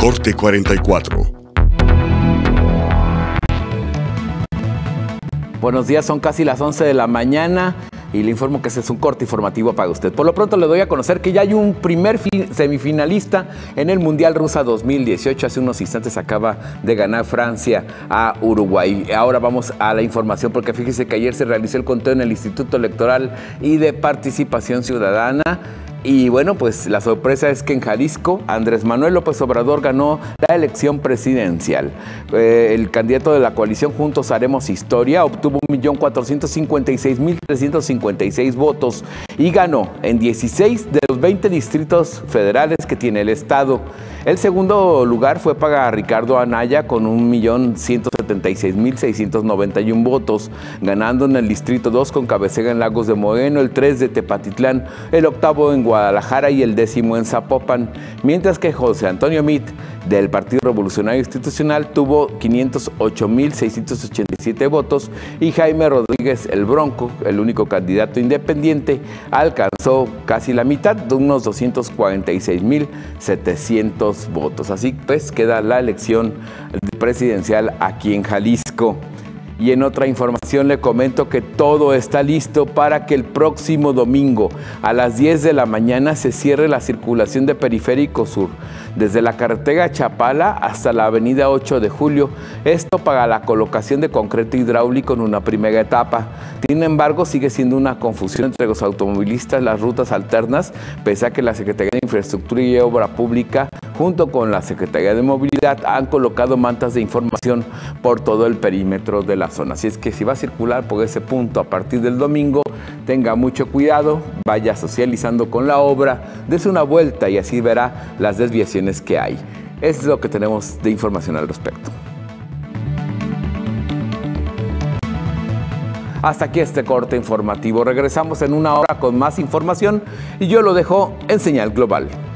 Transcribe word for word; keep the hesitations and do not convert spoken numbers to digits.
Corte cuarenta y cuatro. Buenos días, son casi las once de la mañana y le informo que ese es un corte informativo para usted. Por lo pronto le doy a conocer que ya hay un primer semifinalista en el Mundial Rusa dos mil dieciocho. Hace unos instantes acaba de ganar Francia a Uruguay. Ahora vamos a la información porque fíjese que ayer se realizó el conteo en el Instituto Electoral y de Participación Ciudadana. Y bueno, pues la sorpresa es que en Jalisco, Andrés Manuel López Obrador ganó la elección presidencial. Eh, el candidato de la coalición Juntos Haremos Historia obtuvo un millón cuatrocientos cincuenta y seis mil trescientos cincuenta y seis votos y ganó en dieciséis de los veinte distritos federales que tiene el estado. El segundo lugar fue para Ricardo Anaya con un millón ciento setenta y seis mil seiscientos noventa y uno votos, ganando en el distrito dos con cabecera en Lagos de Moreno, el tres de Tepatitlán, el octavo en Guadalajara y el décimo en Zapopan, mientras que José Antonio Meade del Partido Revolucionario Institucional tuvo quinientos ocho mil seiscientos ochenta y siete votos y Jaime Rodríguez el Bronco, el único candidato independiente, alcanzó casi la mitad, de unos doscientos cuarenta y seis mil setecientos votos. Así pues queda la elección presidencial aquí en Jalisco. Y en otra información le comento que todo está listo para que el próximo domingo a las diez de la mañana se cierre la circulación de Periférico Sur, desde la carretera Chapala hasta la avenida ocho de julio, esto para la colocación de concreto hidráulico en una primera etapa. Sin embargo, sigue siendo una confusión entre los automovilistas las rutas alternas, pese a que la Secretaría de Infraestructura y Obra Pública junto con la Secretaría de Movilidad han colocado mantas de información por todo el perímetro de la zona. Así es que si va a circular por ese punto a partir del domingo, tenga mucho cuidado, vaya socializando con la obra, dése una vuelta y así verá las desviaciones que hay. Es lo que tenemos de información al respecto. Hasta aquí este corte informativo. Regresamos en una hora con más información y yo lo dejo en Señal Global.